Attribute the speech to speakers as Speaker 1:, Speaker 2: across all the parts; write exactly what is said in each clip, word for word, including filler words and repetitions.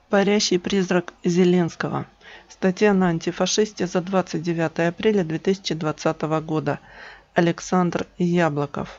Speaker 1: Парящий призрак Зеленского. Статья на антифашисте за двадцать девятое апреля две тысячи двадцатого года. Александр Яблоков.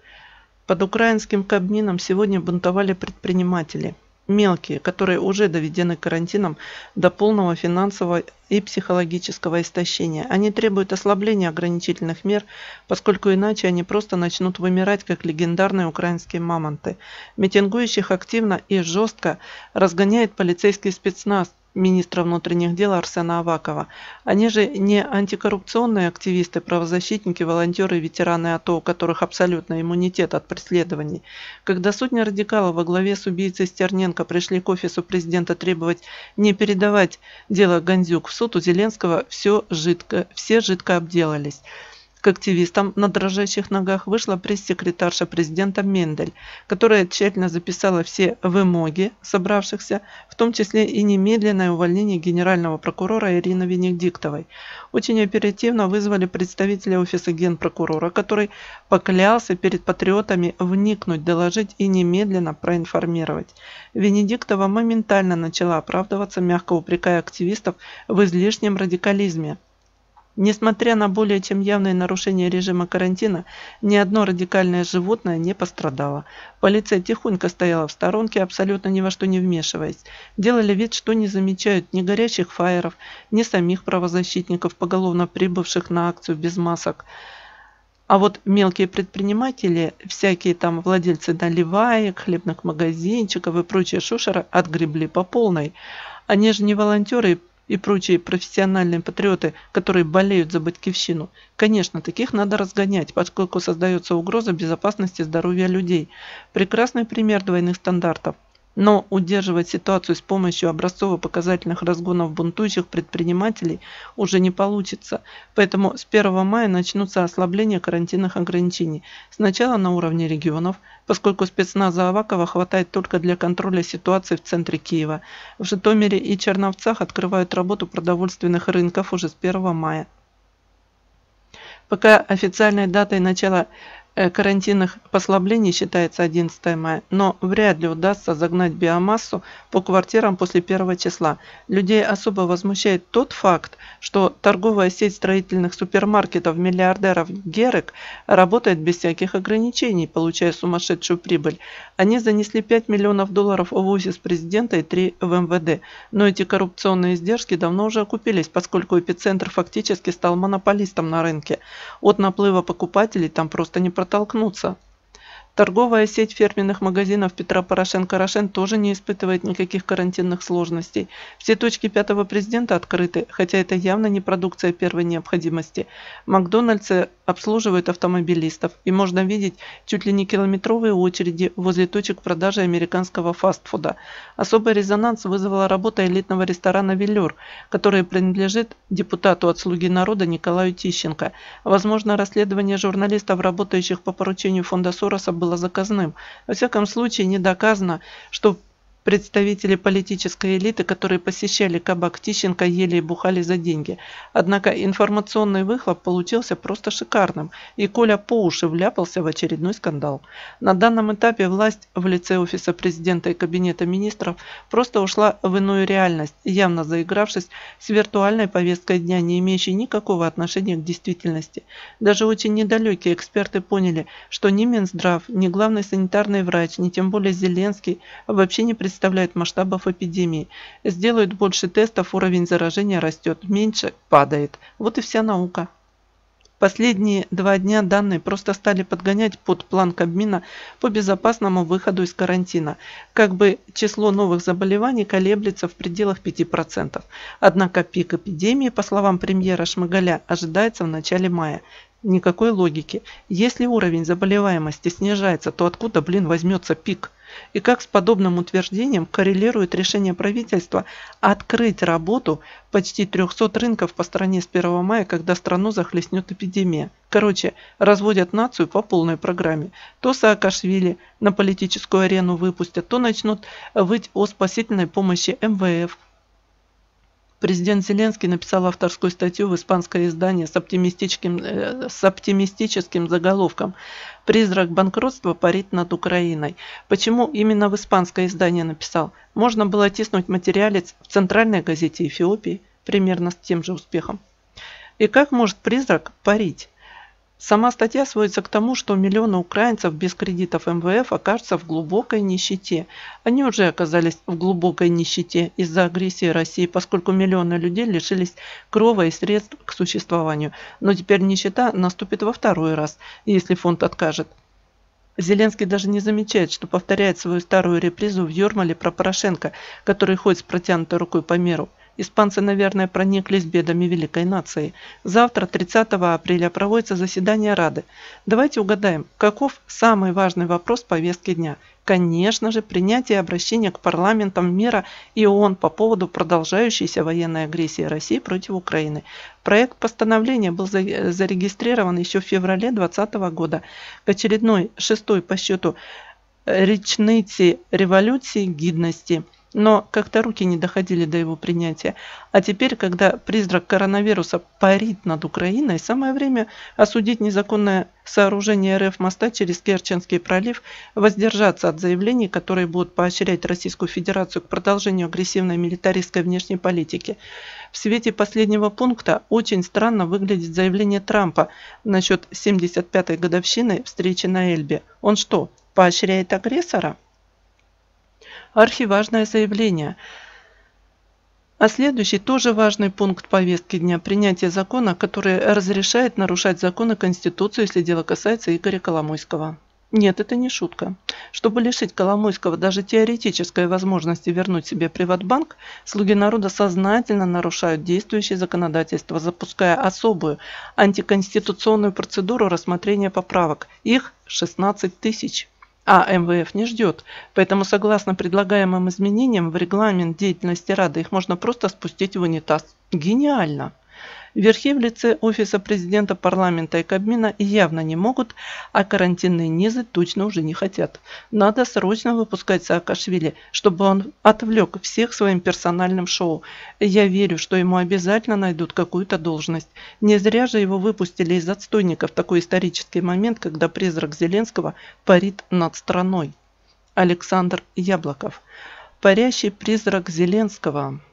Speaker 1: Под украинским Кабмином сегодня бунтовали предприниматели. Мелкие, которые уже доведены карантином до полного финансового и психологического истощения. Они требуют ослабления ограничительных мер, поскольку иначе они просто начнут вымирать, как легендарные украинские мамонты. Митингующих активно и жестко разгоняет полицейский спецназ министра внутренних дел Арсена Авакова. Они же не антикоррупционные активисты, правозащитники, волонтеры и ветераны АТО, у которых абсолютно иммунитет от преследований. Когда сотни радикалов во главе с убийцей Стерненко пришли к офису президента требовать не передавать дело Гандзюк в суд, у Зеленского все жидко, все жидко обделались. К активистам на дрожащих ногах вышла пресс-секретарша президента Мендель, которая тщательно записала все вымоги собравшихся, в том числе и немедленное увольнение генерального прокурора Ирины Венедиктовой. Очень оперативно вызвали представителя офиса генпрокурора, который поклялся перед патриотами вникнуть, доложить и немедленно проинформировать. Венедиктова моментально начала оправдываться, мягко упрекая активистов в излишнем радикализме. Несмотря на более чем явные нарушения режима карантина, ни одно радикальное животное не пострадало. Полиция тихонько стояла в сторонке, абсолютно ни во что не вмешиваясь. Делали вид, что не замечают ни горячих фаеров, ни самих правозащитников, поголовно прибывших на акцию без масок. А вот мелкие предприниматели, всякие там владельцы наливаек, хлебных магазинчиков и прочие шушера отгребли по полной. Они же не волонтеры и прочие профессиональные патриоты, которые болеют за батькивщину. Конечно, таких надо разгонять, поскольку создается угроза безопасности здоровья людей. Прекрасный пример двойных стандартов. Но удерживать ситуацию с помощью образцово-показательных разгонов бунтующих предпринимателей уже не получится. Поэтому с первого мая начнутся ослабления карантинных ограничений. Сначала на уровне регионов, поскольку спецназа Авакова хватает только для контроля ситуации в центре Киева. В Житомире и Черновцах открывают работу продовольственных рынков уже с первого мая. Пока официальной датой начала карантинных послаблений считается одиннадцатое мая, но вряд ли удастся загнать биомассу по квартирам после первого числа. Людей особо возмущает тот факт, что торговая сеть строительных супермаркетов миллиардеров Герек работает без всяких ограничений, получая сумасшедшую прибыль. Они занесли пять миллионов долларов в офис президента и три в эм вэ дэ. Но эти коррупционные издержки давно уже окупились, поскольку эпицентр фактически стал монополистом на рынке. От наплыва покупателей там просто не протолкнуться. Торговая сеть фирменных магазинов Петра Порошенко-Рошен тоже не испытывает никаких карантинных сложностей. Все точки пятого президента открыты, хотя это явно не продукция первой необходимости. Макдональдсы обслуживают автомобилистов, и можно видеть чуть ли не километровые очереди возле точек продажи американского фастфуда. Особый резонанс вызвала работа элитного ресторана «Велюр», который принадлежит депутату от «Слуги народа» Николаю Тищенко. Возможно, расследование журналистов, работающих по поручению фонда Сороса, было заказным. Во всяком случае, не доказано, что представители политической элиты, которые посещали кабак Тищенко, ели и бухали за деньги. Однако информационный выхлоп получился просто шикарным, и Коля по уши вляпался в очередной скандал. На данном этапе власть в лице офиса президента и кабинета министров просто ушла в иную реальность, явно заигравшись с виртуальной повесткой дня, не имеющей никакого отношения к действительности. Даже очень недалекие эксперты поняли, что ни Минздрав, ни главный санитарный врач, ни тем более Зеленский вообще не представляют представляют масштабов эпидемии. Сделают больше тестов, уровень заражения растет, меньше падает. Вот и вся наука. Последние два дня данные просто стали подгонять под план Кабмина по безопасному выходу из карантина. Как бы число новых заболеваний колеблется в пределах пяти процентов. Однако пик эпидемии, по словам премьера Шмыгаля, ожидается в начале мая. Никакой логики. Если уровень заболеваемости снижается, то откуда, блин, возьмется пик? И как с подобным утверждением коррелирует решение правительства открыть работу почти трёхсот рынков по стране с первого мая, когда страну захлестнет эпидемия. Короче, разводят нацию по полной программе. То Саакашвили на политическую арену выпустят, то начнут выть о спасительной помощи эм вэ эф. Президент Зеленский написал авторскую статью в испанское издание с оптимистическим, э, с оптимистическим заголовком «Призрак банкротства парит над Украиной». Почему именно в испанское издание написал? Можно было тиснуть материалец в центральной газете Эфиопии, примерно с тем же успехом. И как может призрак парить? Сама статья сводится к тому, что миллионы украинцев без кредитов эм вэ эф окажутся в глубокой нищете. Они уже оказались в глубокой нищете из-за агрессии России, поскольку миллионы людей лишились крова и средств к существованию. Но теперь нищета наступит во второй раз, если фонд откажет. Зеленский даже не замечает, что повторяет свою старую репризу в Юрмале про Порошенко, который ходит с протянутой рукой по миру. Испанцы, наверное, прониклись бедами великой нации. Завтра, тридцатого апреля, проводится заседание Рады. Давайте угадаем, каков самый важный вопрос повестки дня. Конечно же, принятие обращения к парламентам мира и ООН по поводу продолжающейся военной агрессии России против Украины. Проект постановления был зарегистрирован еще в феврале две тысячи двадцатого года к очередной шестой по счету річниці революции гідності. Но как-то руки не доходили до его принятия. А теперь, когда призрак коронавируса парит над Украиной, самое время осудить незаконное сооружение эр эф моста через Керченский пролив, воздержаться от заявлений, которые будут поощрять Российскую Федерацию к продолжению агрессивной милитаристской внешней политики. В свете последнего пункта очень странно выглядит заявление Трампа насчет семьдесят пятой годовщины встречи на Эльбе. Он что, поощряет агрессора? Архиважное заявление. А следующий тоже важный пункт повестки дня – принятие закона, который разрешает нарушать законы Конституции, если дело касается Игоря Коломойского. Нет, это не шутка. Чтобы лишить Коломойского даже теоретической возможности вернуть себе Приватбанк, слуги народа сознательно нарушают действующее законодательство, запуская особую антиконституционную процедуру рассмотрения поправок. Их шестнадцать тысяч. А эм вэ эф не ждет, поэтому согласно предлагаемым изменениям в регламент деятельности Рады их можно просто спустить в унитаз. Гениально! Верхи в лице Офиса Президента, Парламента и Кабмина явно не могут, а карантинные низы точно уже не хотят. Надо срочно выпускать Саакашвили, чтобы он отвлек всех своим персональным шоу. Я верю, что ему обязательно найдут какую-то должность. Не зря же его выпустили из отстойников в такой исторический момент, когда призрак Зеленского парит над страной. Александр Яблоков. Парящий призрак Зеленского.